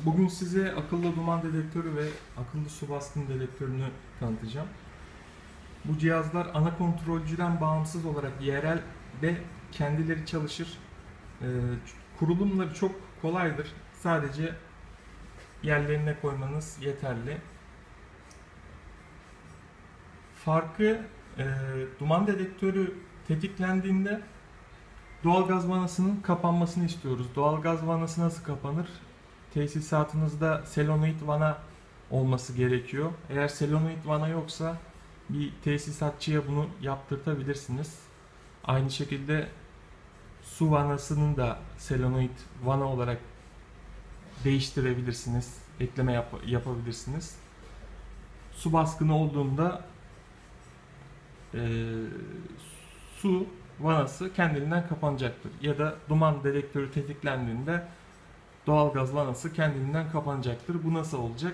Bugün size akıllı duman dedektörü ve akıllı su baskın dedektörünü tanıtacağım. Bu cihazlar ana kontrolcüden bağımsız olarak yerelde kendileri çalışır. Ee, Kurulumları çok kolaydır. Sadece yerlerine koymanız yeterli. Farkı duman dedektörü tetiklendiğinde doğalgaz vanasının kapanmasını istiyoruz. Doğalgaz vanası nasıl kapanır? Tesisatınızda selenoid vana olması gerekiyor. Eğer selenoid vana yoksa bir tesisatçıya bunu yaptırtabilirsiniz. Aynı şekilde su vanasının da selenoid vana olarak değiştirebilirsiniz. Ekleme yapabilirsiniz. Su baskını olduğunda su vanası kendiliğinden kapanacaktır. Ya da duman dedektörü tetiklendiğinde doğalgaz vanası kendiliğinden kapanacaktır. Bu nasıl olacak?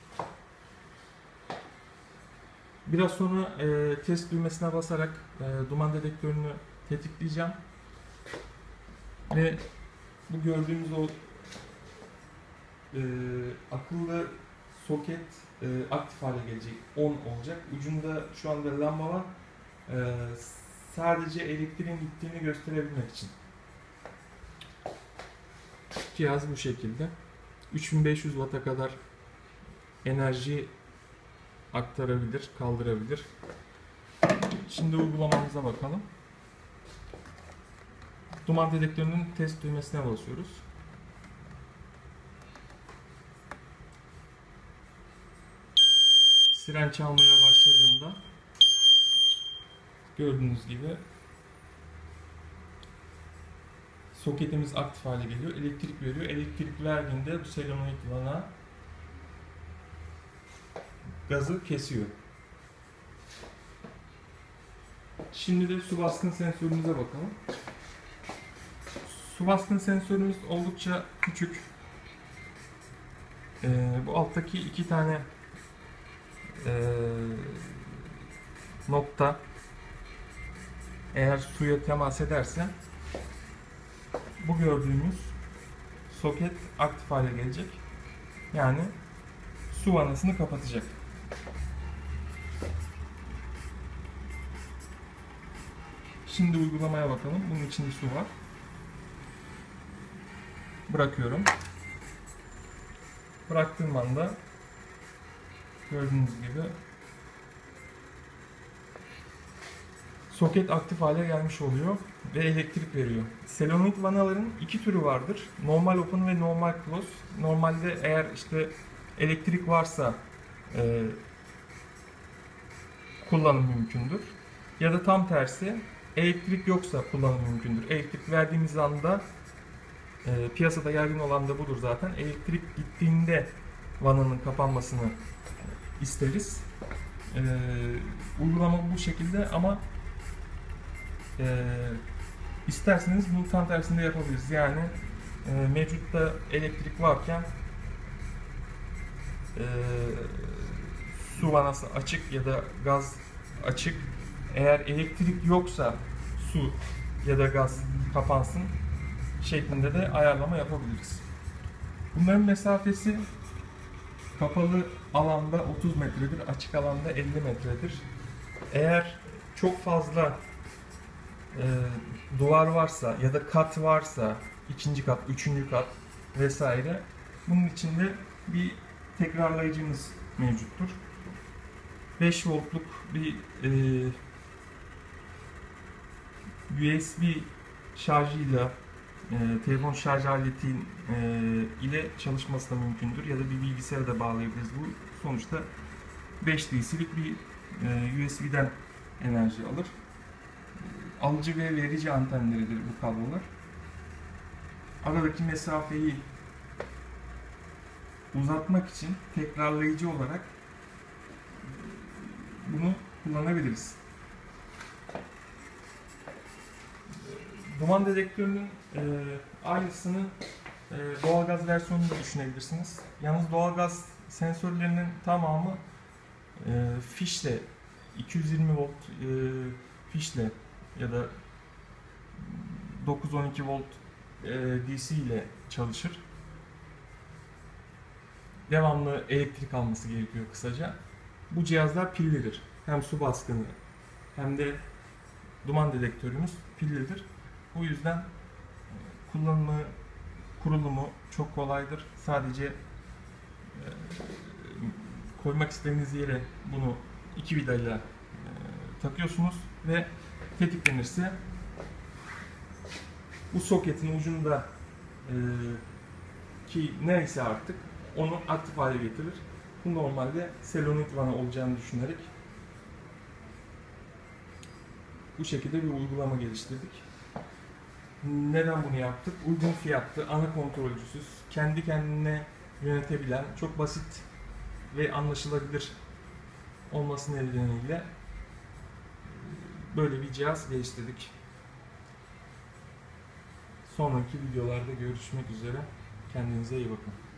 Biraz sonra test düğmesine basarak duman dedektörünü tetikleyeceğim. Ve bu gördüğümüz o akıllı soket aktif hale gelecek. On olacak. Ucunda şu anda lamba var. Sadece elektriğin gittiğini gösterebilmek için. Cihaz bu şekilde. 3500 Watt'a kadar enerji aktarabilir, kaldırabilir. Şimdi uygulamamıza bakalım. Duman dedektörünün test düğmesine basıyoruz. Siren çalmaya başladığında gördüğünüz gibi soketimiz aktif hale geliyor. Elektrik veriyor. Elektrik verdiğinde bu selenoid vana gazı kesiyor. Şimdi de su baskın sensörümüze bakalım. Su baskın sensörümüz oldukça küçük. Bu alttaki iki tane nokta eğer suya temas ederse bu gördüğümüz soket aktif hale gelecek. Yani su vanasını kapatacak. Şimdi uygulamaya bakalım. Bunun içinde su var. Bırakıyorum. Bıraktığım anda gördüğünüz gibi soket aktif hale gelmiş oluyor ve elektrik veriyor. Selenoid vanaların iki türü vardır. Normal open ve normal close. Normalde eğer işte elektrik varsa kullanım mümkündür. Ya da tam tersi, elektrik yoksa kullanım mümkündür. Elektrik verdiğimiz anda piyasada yaygın olan da budur zaten. Elektrik gittiğinde vananın kapanmasını isteriz. Uygulama bu şekilde ama isterseniz bunu tam tersinde yapabiliriz. Yani mevcutta elektrik varken su vanası açık ya da gaz açık. Eğer elektrik yoksa su ya da gaz kapansın şeklinde de ayarlama yapabiliriz. Bunların mesafesi kapalı alanda 30 metredir, açık alanda 50 metredir. Eğer çok fazla duvar varsa ya da kat varsa, ikinci kat, üçüncü kat vesaire, bunun içinde bir tekrarlayıcımız mevcuttur. 5 voltluk bir USB şarjıyla telefon şarj aleti ile çalışması da mümkündür ya da bir bilgisayara da bağlayabiliriz. Bu sonuçta 5 DC'lik bir USB'den enerji alır. Alıcı ve verici antenleridir bu kablolar. Aradaki mesafeyi uzatmak için tekrarlayıcı olarak bunu kullanabiliriz. Duman dedektörünün aynısını doğalgaz versiyonunu da düşünebilirsiniz. Yalnız doğalgaz sensörlerinin tamamı fişle, 220 volt fişle ya da 9-12 volt DC ile çalışır. devamlı elektrik alması gerekiyor kısaca. Bu cihazlar pillidir. Hem su baskını hem de duman dedektörümüz pillidir. Bu yüzden kullanımı, kurulumu çok kolaydır. Sadece koymak istediğiniz yere bunu 2 vidayla takıyorsunuz ve tetiklenirse bu soketin ucunda ki neyse artık onu aktif hale getirir. Bu normalde selonit vanı olacağını düşünerek bu şekilde bir uygulama geliştirdik. Neden bunu yaptık? Uygun fiyatlı, ana kontrolcüsüz, kendi kendine yönetebilen, çok basit ve anlaşılabilir olması nedeniyle böyle bir cihaz geliştirdik. Sonraki videolarda görüşmek üzere. Kendinize iyi bakın.